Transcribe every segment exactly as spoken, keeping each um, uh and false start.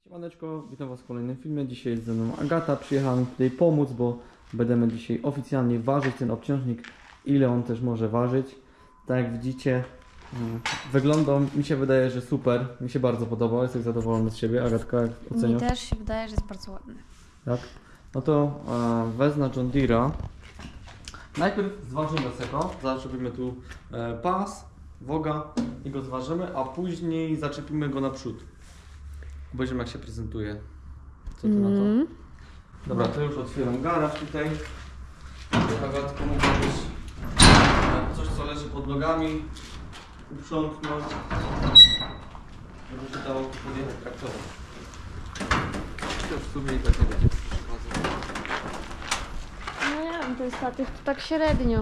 Siemaneczko, witam Was w kolejnym filmie. Dzisiaj jest ze mną Agata. Przyjechałem tutaj pomóc, bo będziemy dzisiaj oficjalnie ważyć ten obciążnik, ile on też może ważyć. Tak jak widzicie, wygląda, mi się wydaje, że super. Mi się bardzo podobał, jestem zadowolony z siebie. Agatka, jak oceniasz? Mi też się wydaje, że jest bardzo ładny. Tak? No to e, wezmę John Deere'a. Najpierw zważymy sobie go. Zaczepimy tu e, pas, woga i go zważymy, a później zaczepimy go naprzód. Zobaczymy, jak się prezentuje. Co ty na Mm. to? Dobra, to już otwieram garaż tutaj. Agatko, mógłbyś coś, co leży pod nogami, uprzątnąć, żeby się dało podjechać traktorem. To w sumie i tak nie będzie przeszkadzał. No nie wiem, to jest statyw to tak średnio.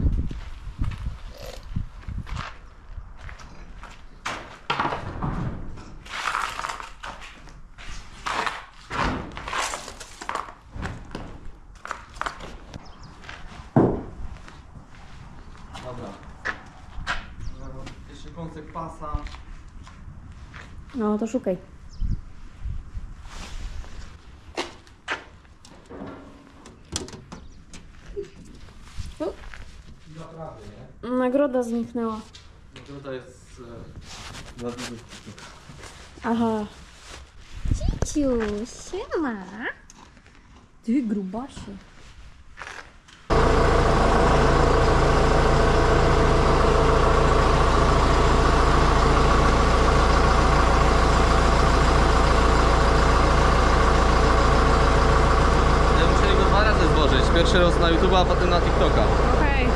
Dobra. Jeszcze kąsek pasa. No to szukaj. Naprawdę, nie? Nagroda zniknęła. Nagroda jest e, dla widzów. Aha. Ciciu, siema. Ty grubasie. Ja musieli go dwa razy złożyć. Pierwszy raz na YouTube, a potem na TikToka. Okej.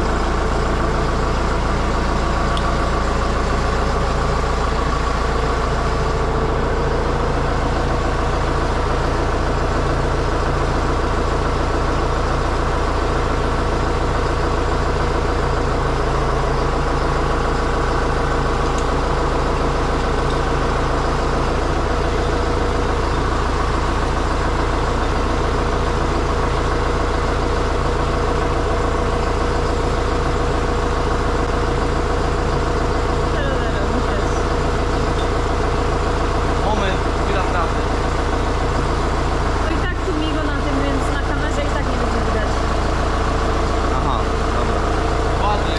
Moment, chwila prawdy. To i tak tu migo na tym, więc na kamerze i tak nie będzie widać. Aha, dobra. Ładnie.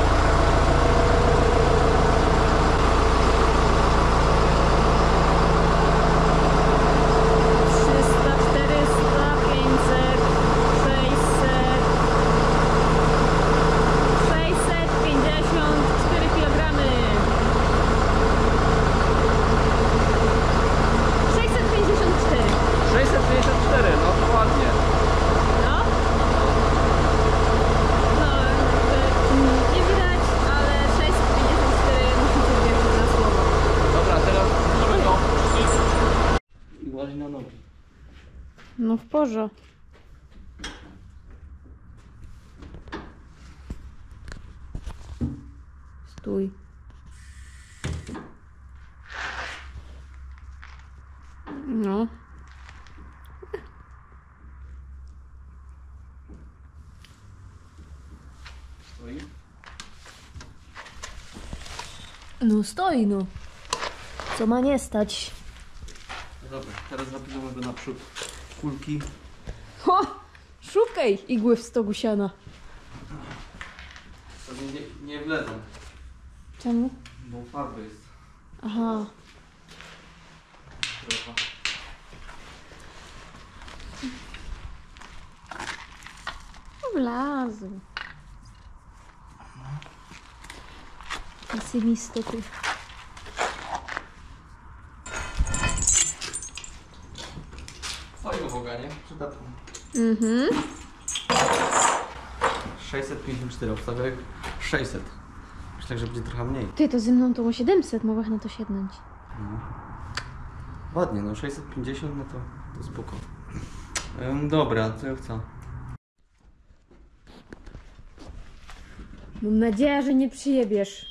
trzysta, czterysta, pięćset, sześćset, sześćset pięćdziesiąt cztery kilogramy. sześćset pięćdziesiąt cztery. sześćset pięćdziesiąt cztery, no to ładnie. No? No, jakby nie widać, ale sześćset pięćdziesiąt cztery musicie wierzyć na słowo. Dobra, teraz możemy go i łazi na nogi. No w porządku. Stój. No. Stoi. No stoi, no. Co ma nie stać? No dobra, teraz zabierzemy go naprzód. Kulki. Ho! Szukaj igły w stogu siana. Pewnie nie, nie wlezą, Czemu? bo farby jest Aha. trochę. Wlazł. Pesymisto ty. Twojego Boga, nie? Przydatku. Mhm. sześćset pięćdziesiąt cztery, obstawiaj sześćset. Myślę, że będzie trochę mniej. Ty, to ze mną to ma siedemset, mogę na to siednąć. No. Ładnie, no sześćset pięćdziesiąt, no to, to spoko. Ym, dobra, co ja chcę? Mam nadzieję, że nie przyjebiesz.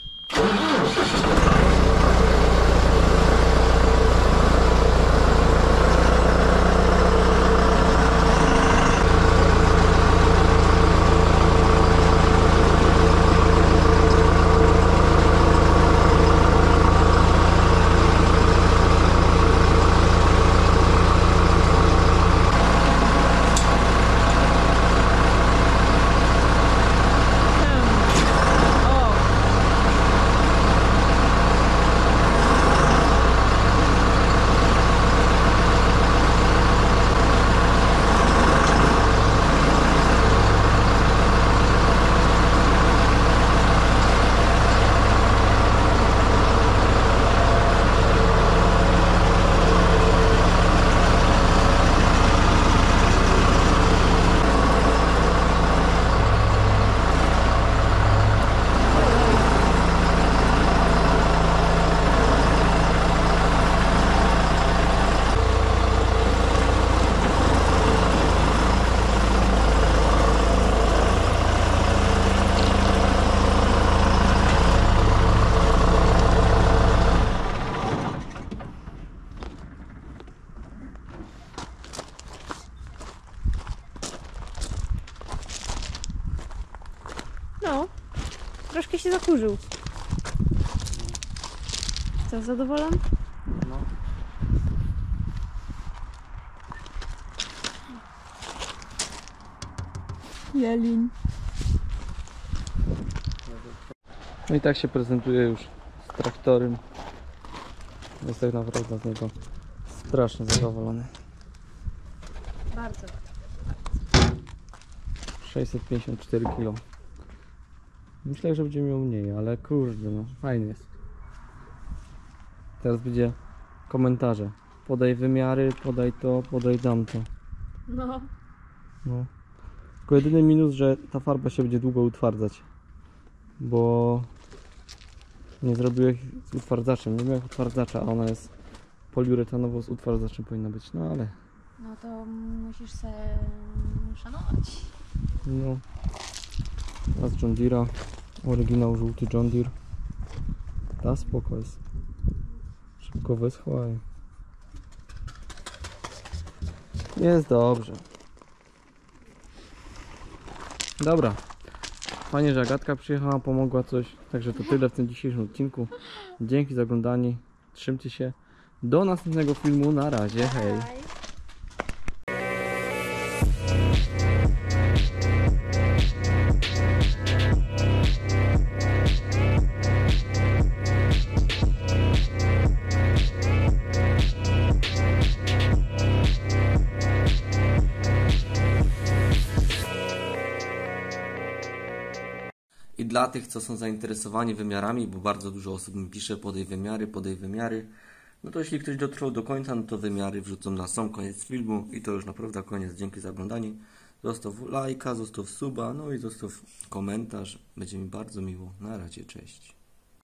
troszkę się zakurzył. Co, zadowolony? No. Jelin. No i tak się prezentuje już z traktorem. Jest tak naprawdę z niego strasznie zadowolony. Bardzo. sześćset pięćdziesiąt cztery kilo. Myślę, że będzie miał mniej, ale kurde, no fajnie jest. Teraz będzie komentarze. Podaj wymiary, podaj to, podaj tamto. No. No. Tylko jedyny minus, że ta farba się będzie długo utwardzać. Bo nie zrobiłem z utwardzaczem. Nie miałem utwardzacza, a ona jest poliuretanowo z utwardzaczem powinna być. No ale No to musisz se szanować. no. A z John Deere'a. Oryginał żółty John Deere. Ta spoko jest. Szybko wyschła i jest dobrze. Dobra. Fajnie, że Agatka przyjechała, pomogła coś. Także to tyle w tym dzisiejszym odcinku. Dzięki za oglądanie. Trzymcie się. Do następnego filmu. Na razie. Hej. I dla tych, co są zainteresowani wymiarami, bo bardzo dużo osób mi pisze, podaj wymiary, podaj wymiary, no to jeśli ktoś dotrwał do końca, no to wymiary wrzucą na sam koniec filmu i to już naprawdę koniec. Dzięki za oglądanie. Zostaw lajka, zostaw suba, no i zostaw komentarz. Będzie mi bardzo miło. Na razie, cześć.